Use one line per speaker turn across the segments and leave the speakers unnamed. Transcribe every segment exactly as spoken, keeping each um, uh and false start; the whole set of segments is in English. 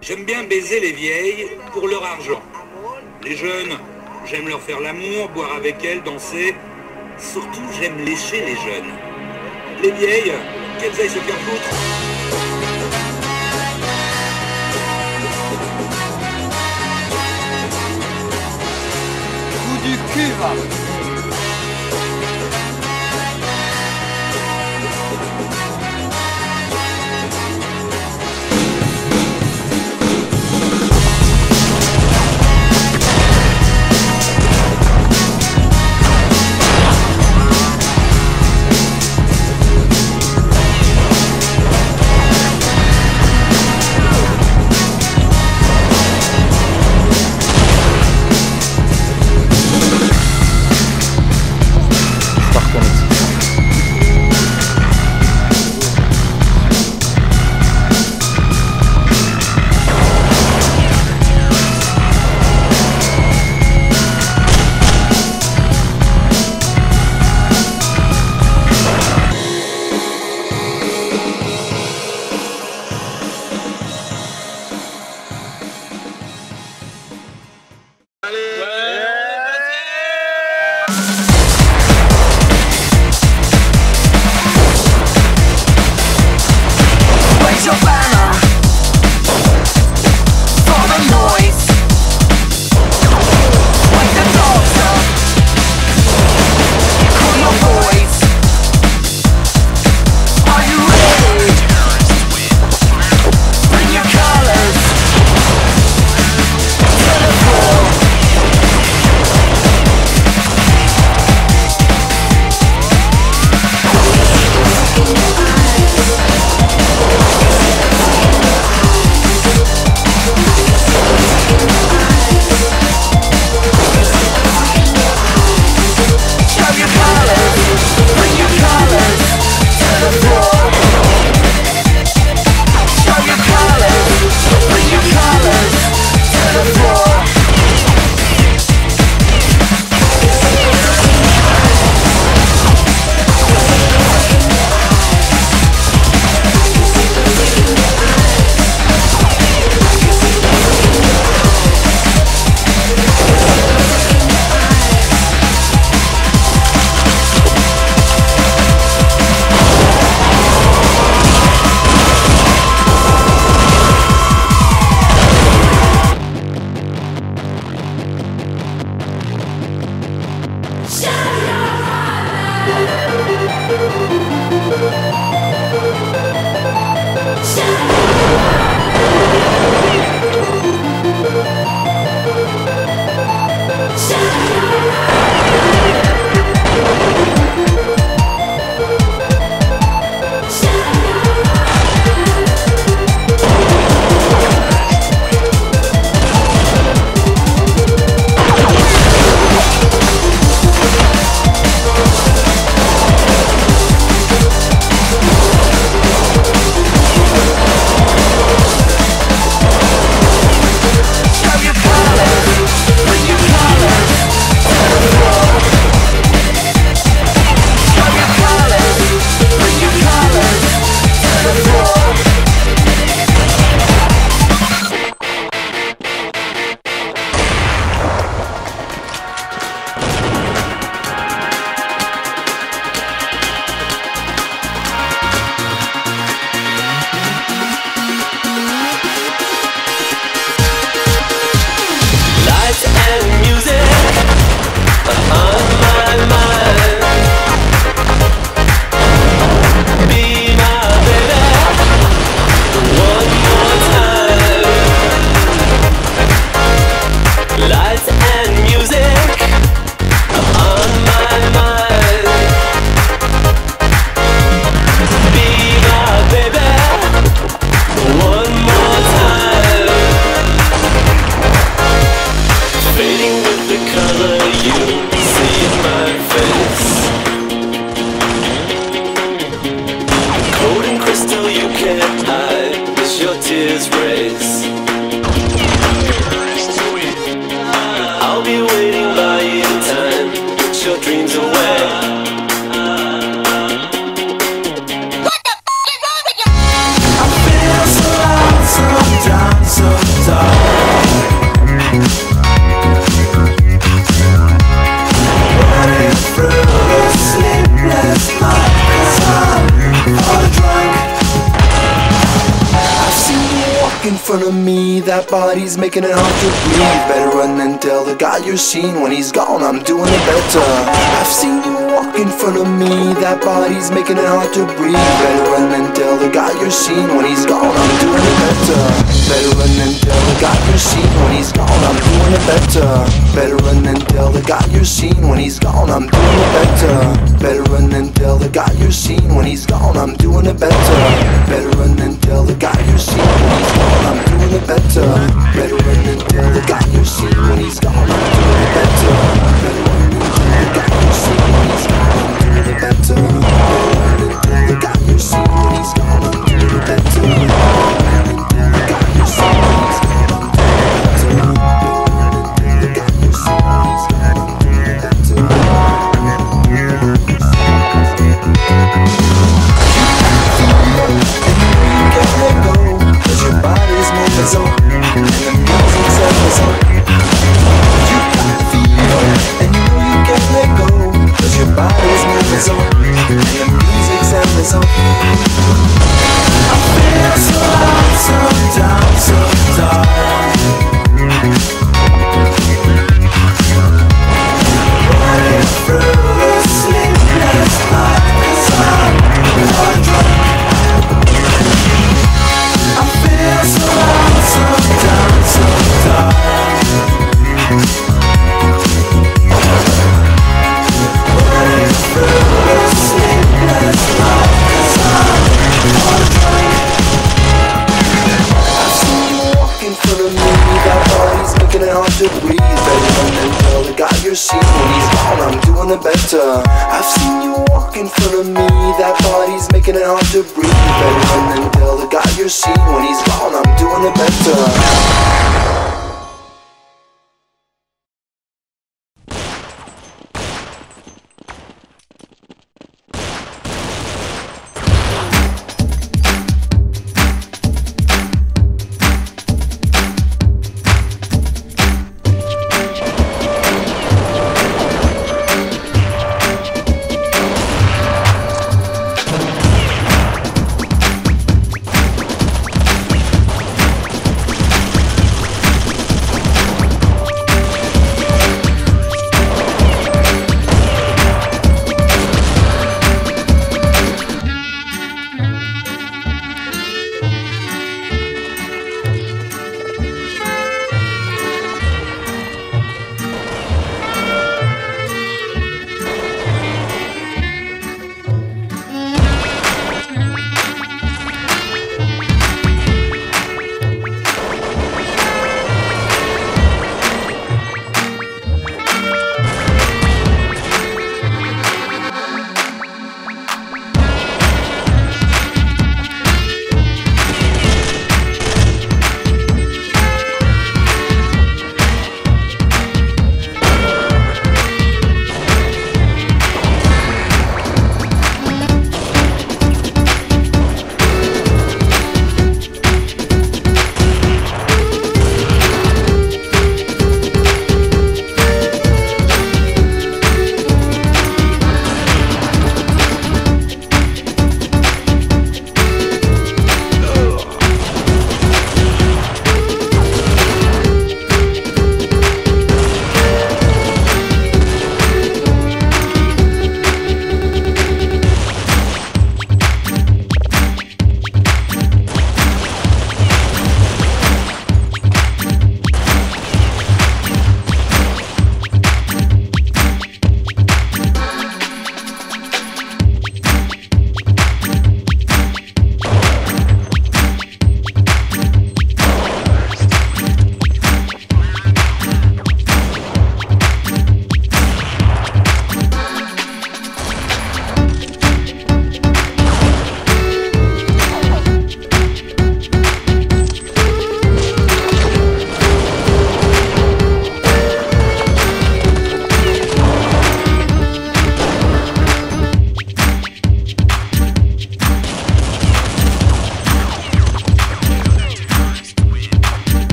J'aime bien baiser les vieilles pour leur argent. Les jeunes, j'aime leur faire l'amour, boire avec elles, danser. Surtout, j'aime lécher les jeunes. Les vieilles, qu'elles aillent se faire foutre.
Coup du cul, va.
I'll be waiting by you in time. Put your dreams away. What the f*** is wrong with you? I feel so loud, so down, so
front of me, that body's making it hard to breathe. Better run and tell the guy you're seen. When he's gone, I'm doing it better. I've seen you walk in front of me, that body's making it hard to breathe. Better run and tell the guy you're seen. When he's gone, I'm doing it better. Better run and tell the guy you're seen. When he's gone, I'm doing it better. Better run and tell the guy you're seen. When he's gone, I'm doing it better. Better run and tell the guy you're seen. When he's gone, I'm doing it better. Better run and tell the guy you're seen. When he's gone, I'm doing it better. Better run and tell the guy you're seen. When he's gone, I'm doing it better. Better run and tell the guy you're seen. When he's gone, I'm doing it better. Better run and tell the guy you're seen. When he's gone, I'm doing it better. Better run and tell the guy you're seen. When he's gone, I'm doing it better. So, and the music's always on. You gotta feel, and you know you can't let go, 'cause your body's moving so, and the music's always on. I feel so out, so down, so tired. Running through a sleepless night, 'cause I'm all drunk. I feel so out, so down, so tired. Running through a sleepless night, 'cause I'm all drunk. I've seen you walk in front of me, that body's making it hard to breathe. Better run and tell the guy you're seen. When he's gone, I'm doing it better. I've seen you walk in front of me, that body's making it hard to breathe. Better run and tell the guy you're seen. When he's gone, I'm doing it better.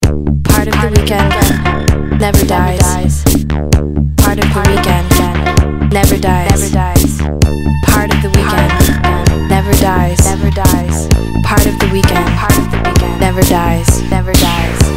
Part of the weekend never dies. Part of the weekend never dies. Part of the weekend never dies. Part of the weekend never dies. Never dies.